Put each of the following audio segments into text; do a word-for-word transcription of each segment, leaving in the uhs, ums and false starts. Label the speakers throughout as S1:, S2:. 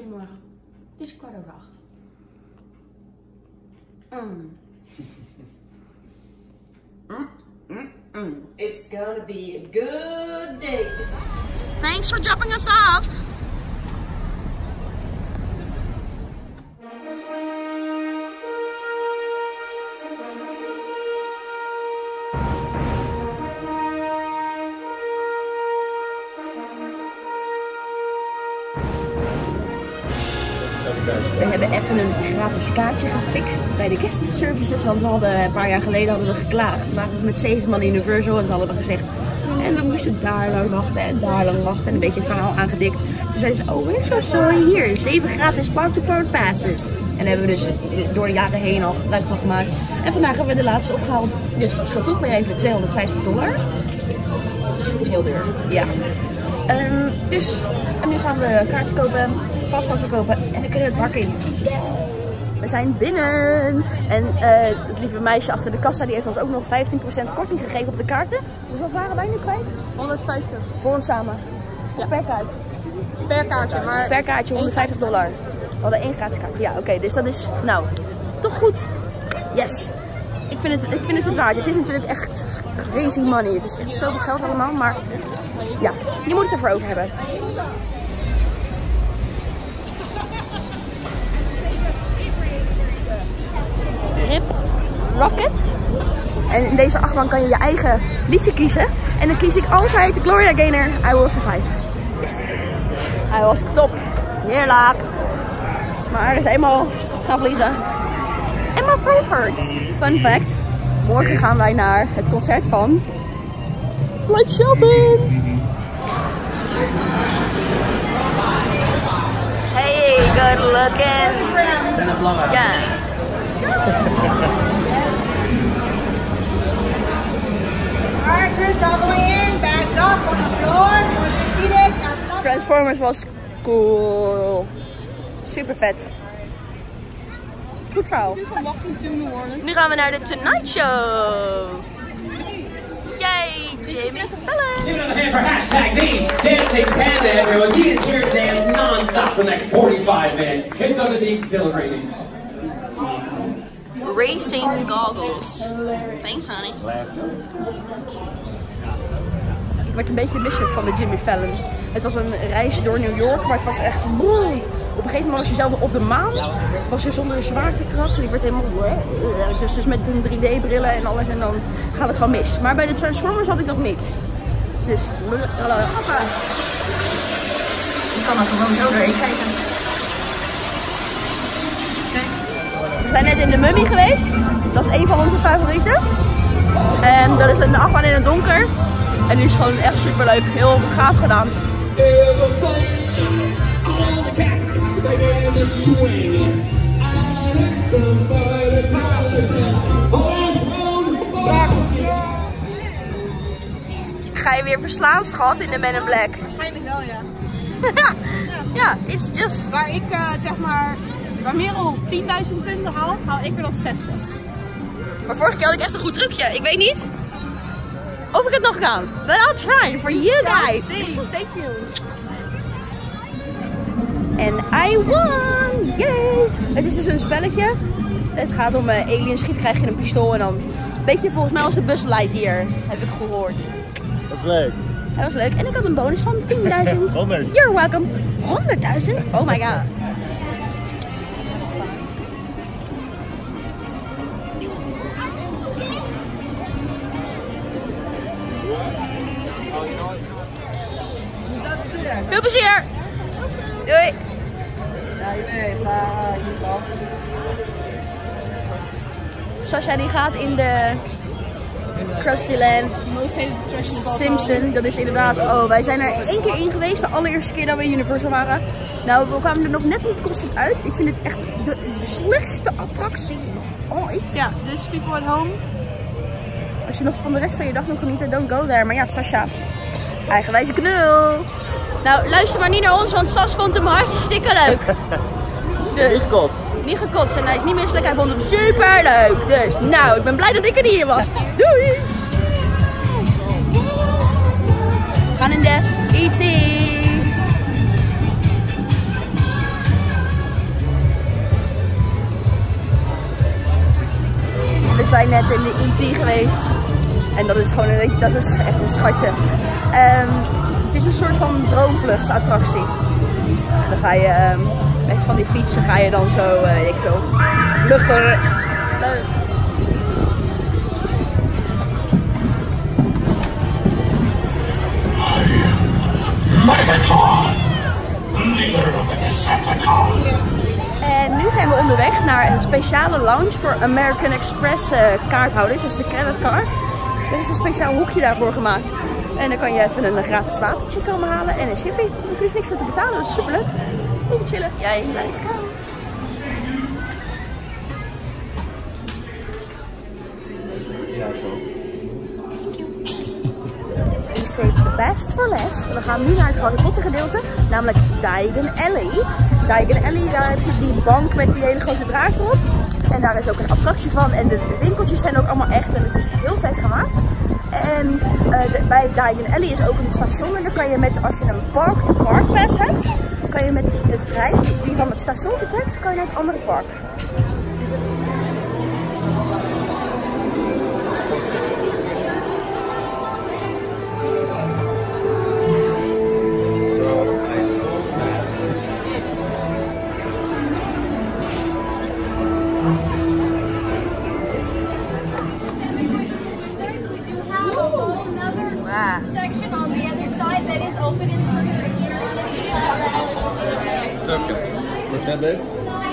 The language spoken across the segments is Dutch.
S1: Goedemorgen. Het is kwart over acht. Mm. Mm, mm, mm. It's gonna be a good day today. Thanks for dropping us off. We hebben even een gratis kaartje gefixt bij de guest services, want we hadden een paar jaar geleden hadden we geklaagd. We waren met zeven man in Universal en toen hadden we gezegd en we moesten daar lang wachten en daar lang wachten en een beetje het verhaal aangedikt. Toen zeiden ze, oh we're so sorry, hier, zeven gratis park-to-park passes. En daar hebben we dus door de jaren heen al gebruik van gemaakt. En vandaag hebben we de laatste opgehaald, dus het scheelt toch weer even tweehonderdvijftig dollar. Het is heel duur, ja. Um, dus, en nu gaan we kaarten kopen, vastpassen kopen en dan kunnen we het park in. We zijn binnen en uh, het lieve meisje achter de kassa die heeft ons ook nog vijftien procent korting gegeven op de kaarten. Dus wat waren wij nu kwijt?
S2: honderdvijftig.
S1: Voor ons samen? Of ja. Per kaart?
S2: Per kaartje, maar...
S1: Per kaartje honderdvijftig dollar. We hadden één gratis kaartje. Ja, oké, okay, dus dat is, nou, toch goed. Yes. Ik vind, het, ik vind het het waard. Het is natuurlijk echt crazy money. Het is echt zoveel geld allemaal, maar ja, je moet het ervoor over hebben. Rip Rocket. En in deze achtbaan kan je je eigen liedje kiezen. En dan kies ik altijd Gloria Gaynor, I Will Survive. Yes. Hij was top. Heerlijk. Maar hij is eenmaal gaan vliegen. En mijn favorite. Fun fact. Morgen gaan wij naar het concert van Blake Shelton. Hey, good looking.
S3: Zijn er vlangen?
S1: Ja.
S2: Alright, Chris, all the way in, bags up on the floor. Once you're seated, now the
S1: Transformers was cool. Super vet. Goed verhaal. Nu gaan we naar de Tonight Show. Yay, Jimmy Fallon.
S4: Give it another hand for hashtag the Dancing Panda, everyone. He is here to dance non-stop the next forty-five minutes. It's going to be exhilarating.
S1: Racing goggles. Thanks, honey. Ik werd een beetje misselijk van de Jimmy Fallon. Het was een reis door New York, maar het was echt mooi. Op een gegeven moment was je zelf op de maan, was je zonder de zwaartekracht en ik werd helemaal dus, dus met een drie D brillen en alles en dan gaat het gewoon mis. Maar bij de Transformers had ik dat niet. Dus je kan er gewoon zo doorheen kijken. We zijn net in de Mummy geweest. Dat is een van onze favorieten. En dat is een achtbaan in het donker. En die is gewoon echt super leuk. Heel gaaf gedaan. Ga je weer verslaan, schat, in de Men in Black?
S2: Waarschijnlijk wel, ja.
S1: Ja, it's just...
S2: Waar ik uh, zeg maar, waar Merel tienduizend punten haalt, haal ik er dan zestig.
S1: Maar vorige keer had ik echt een goed trucje. Ik weet niet of ik het nog kan. But I'll try for you guys.
S2: Stay tuned.
S1: En I won! Yay! Het is dus een spelletje. Het gaat om uh, aliens schieten, krijg je een pistool en dan... Een beetje volgens mij als de Buzz Lightyear, heb ik gehoord.
S3: Dat is leuk.
S1: Dat was leuk. En ik had een bonus van tienduizend.
S3: honderd.
S1: You're welcome. honderdduizend? Oh my god. Veel plezier! Doei! Sasha die gaat in de Krusty Land Simpson. Dat is inderdaad, oh wij zijn er één keer in geweest. De allereerste keer dat we in Universal waren. Nou we kwamen er nog net niet constant uit. Ik vind het echt de slechtste attractie ooit.
S2: Ja, dus people at home.
S1: Als je nog van de rest van je dag nog geniet, don't go there. Maar ja, Sasha, eigenwijze knul. Nou, luister maar niet naar ons, want Sas vond hem hartstikke leuk. Dus,
S3: Niet gekotst.
S1: Niet gekotst en hij is niet misselijk, hij vond hem super leuk. Dus, nou, ik ben blij dat ik er niet in was. Doei! We gaan in de E T net in de E T geweest. En dat is gewoon een, dat is echt een schatje. Um, het is een soort van droomvluchtattractie. Dan ga je um, met van die fietsen ga je dan zo, uh, weet ik veel, vluchten. Leuk.
S5: Megatron, leader of the Decepticons.
S1: En nu zijn we onderweg naar een speciale lounge voor American Express uh, kaarthouders, dus de creditcard. Er is een speciaal hoekje daarvoor gemaakt. En dan kan je even een gratis watertje komen halen en een chippy. Daar hoef je dus niks voor te betalen, dat is super leuk. Even chillen. Jij, ja, let's go.
S3: Ja, zo.
S1: We save the best for last. We gaan nu naar het Harry Potter gedeelte, namelijk Diagon Alley. Diagon Alley, daar heb je die bank met die hele grote draak erop. En daar is ook een attractie van. En de winkeltjes zijn ook allemaal echt en het is heel vet gemaakt. En uh, de, bij Diagon Alley is ook een station en dan kan je met, als je een park de parkpass hebt, kan je met de trein die van het station vertrekt, kan je naar het andere park.
S6: Section on the other side that is open in front of you.
S3: It's okay. What's that, babe?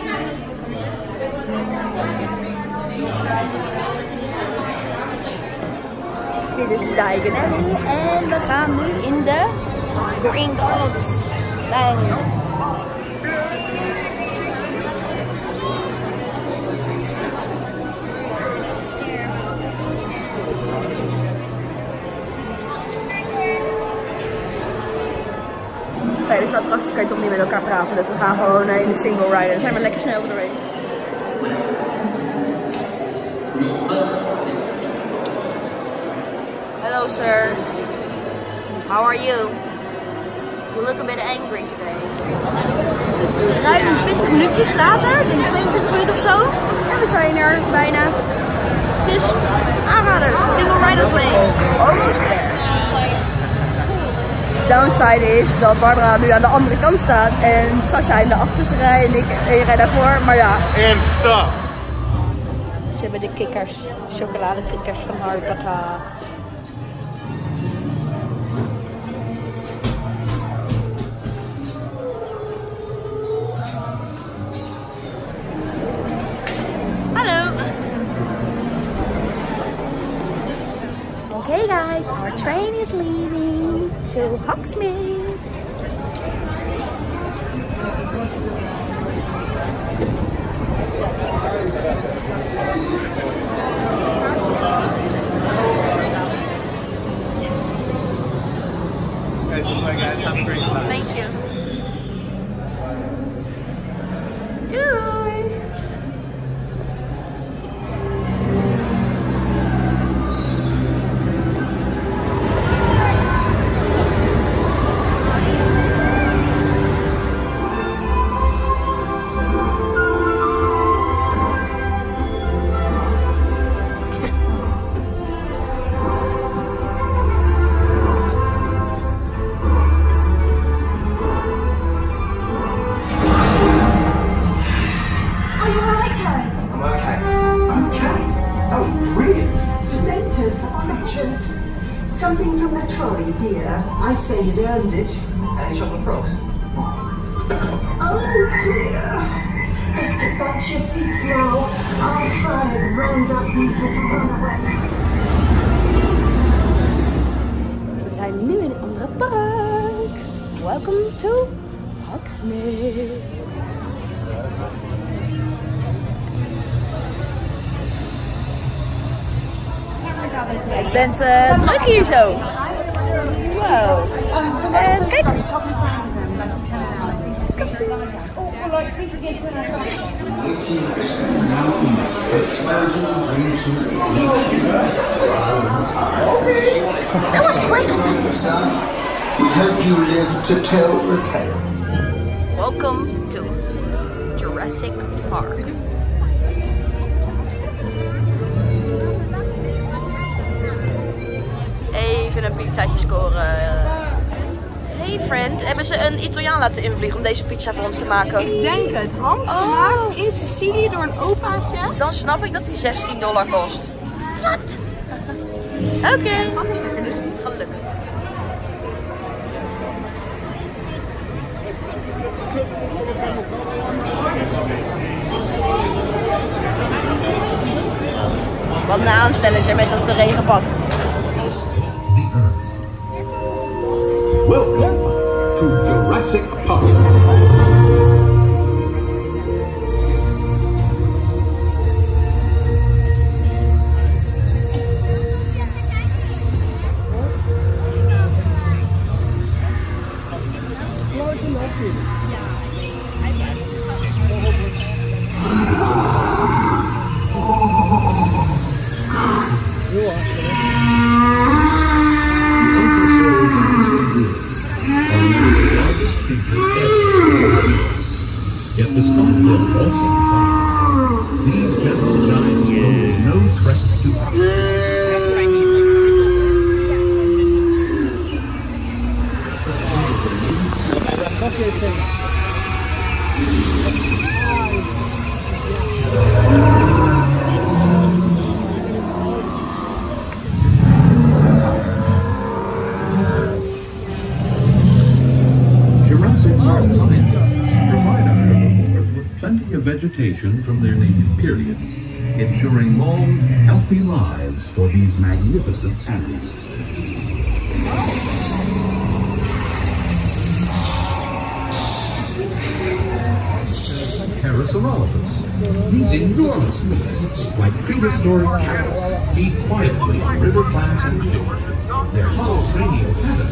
S1: Dit is Diagon Alley en we gaan nu in de Gringotts lijn. Tijdens de attractie kan je toch niet met elkaar praten, dus we gaan gewoon in de single rider. Dan zijn we lekker snel doorheen. Hello sir, how are you? You look a bit angry today. Ruim twintig minuutjes later, ik denk tweeëntwintig minuten of zo, en we zijn er bijna. Dus aanrader, single rider train, almost there. Downside is dat Barbara nu aan de andere kant staat en Sasha in de achterste rij en ik en rij daarvoor, maar ja.
S3: En stop!
S1: Ze hebben de kikkers, chocoladekikkers van Harry Potter. Hallo! Okay guys, our train is leaving to Hogsmeade.
S3: Okay, this way guys, have a great time.
S1: Thank you. Doei!
S7: Something from the trolley, dear. I'd say you'd earned it.
S8: Any chocolate frogs?
S7: Oh dear. Best get back to your seats now. I'll try and round up these little runaways.
S1: We zijn nu in een andere park. Welcome to Hogsmeade. Ik ben uh, druk hier zo. Wow. En kijk.
S7: That was quick.
S5: We hope you live to tell the tale.
S1: Welcome to Jurassic Park. Even een pizzaatje scoren. Hey friend, hebben ze een Italiaan laten invliegen om deze pizza voor ons te maken?
S2: Ik denk het. Handgemaakt oh. in Sicilië door een opaatje.
S1: Dan snap ik dat die zestien dollar kost. Wat? Oké. Okay.
S2: Wat is lekker dus?
S1: Gelukkig. Wat een aanstelling met dat regenpak.
S8: Welcome to Jurassic Park. Yet despite their awesome size, these gentle giants pose no threat to us. Jurassic Park scientists provide our herbivores with plenty of vegetation from their native periods, ensuring long, healthy lives for these magnificent animals. Parasaurolophus. These enormous beasts, like prehistoric cattle, feed quietly on river plants and fish. Their hollow cranial pattern.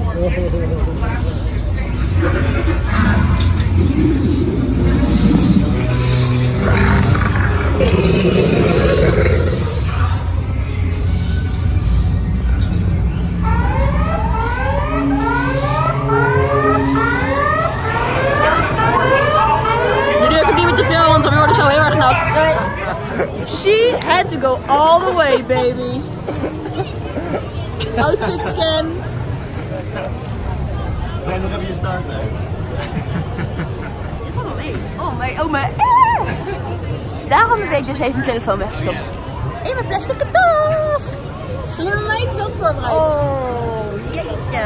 S1: Nu durf ik niet meer te veel, want dan worden zo heel erg nat. Nee. She had to go all the way, baby. Outfit scan.
S3: Nee, nog even je starttijd.
S1: Dit valt wel mee. Oh, mijn oma. Ah! Daarom heb ik dus even mijn telefoon weggestopt. In mijn plastic tas.
S2: Slimme meid is ook voorbereid.
S1: Oh, jeetje.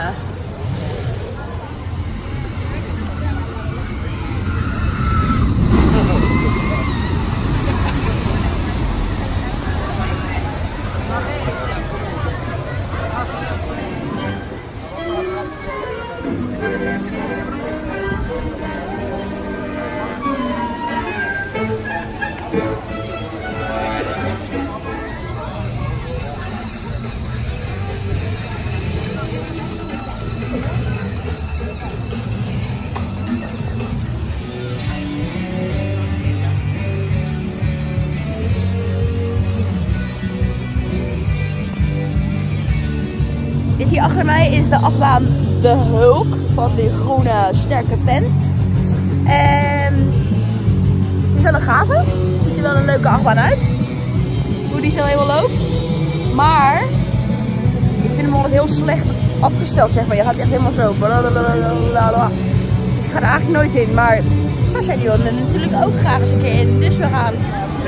S1: Dit hier achter mij is de achtbaan De Hulk van die groene sterke vent. En het is wel een gave. Het ziet er wel een leuke achtbaan uit. Hoe die zo helemaal loopt. Maar ik vind hem altijd heel slecht afgesteld, zeg maar. Je gaat echt helemaal zo. Dus ik ga er eigenlijk nooit in. Maar Sasha die wil er natuurlijk ook graag eens een keer in. Dus we gaan.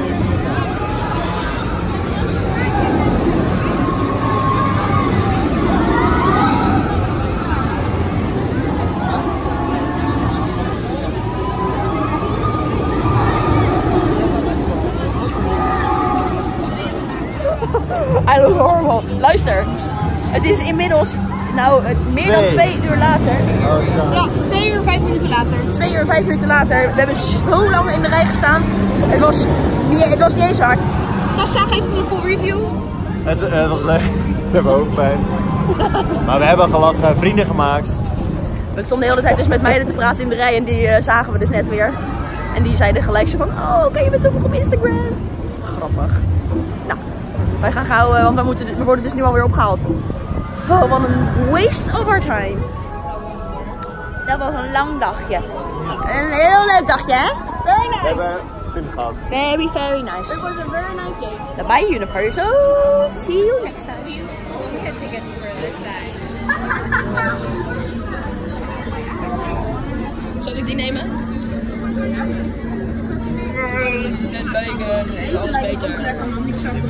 S1: I look horrible. Luister, het is inmiddels nou meer dan nee. twee uur later.
S2: Oh, ja, twee uur vijf minuten later.
S1: Twee uur vijf minuten later. We hebben zo lang in de rij gestaan. Het was niet, het was niet eens waard.
S2: Sasha, geef me een full review.
S3: Het uh, was leuk. We hebben hoofdpijn. Maar we hebben gelachen, vrienden gemaakt.
S1: We stonden de hele tijd dus met meiden te praten in de rij en die uh, zagen we dus net weer. En die zeiden gelijk zo van, oh oké, okay, je bent toch op Instagram. Grappig. Nou, wij gaan gauw, uh, want we, moeten, we worden dus nu alweer opgehaald. Oh, wat een waste of our time. Dat was een lang dagje. Een heel leuk dagje, hè?
S2: Very nice.
S3: We hebben vrienden gehad.
S1: Very, very nice.
S2: It was a very nice day.
S1: Bye, Universal. See you next time. Zal ik die nemen? Met bacon. Deze lijkt ook lekker, man. Die zou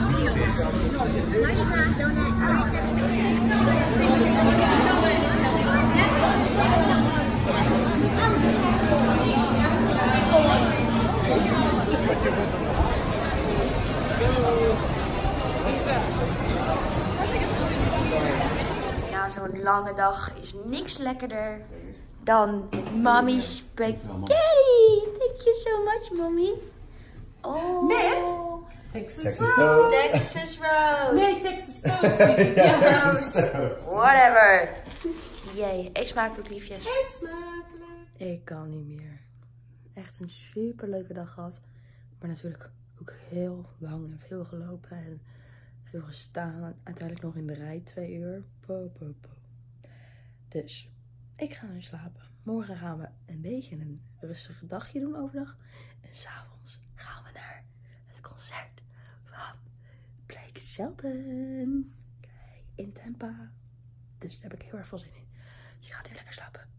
S9: Ja, zo'n lange dag is niks lekkerder dan Mommy spaghetti. Thank you so much, Mommy. Oh.
S2: Met Texas,
S3: Texas
S2: roast.
S3: toast.
S9: Texas roast.
S2: Nee, Texas toast. Ja,
S9: Toast. Whatever. Jee, eet smakelijk, liefjes.
S2: Eet smakelijk.
S1: Ik kan niet meer. Echt een super leuke dag gehad. Maar natuurlijk ook heel lang en veel gelopen en veel gestaan. Uiteindelijk nog in de rij twee uur. Po, po, po. Dus ik ga nu slapen. Morgen gaan we een beetje een rustig dagje doen overdag. En s'avonds gaan we naar het concert van Blake Shelton. In Tampa. Dus daar heb ik heel erg veel zin in. Dus ik ga nu lekker slapen.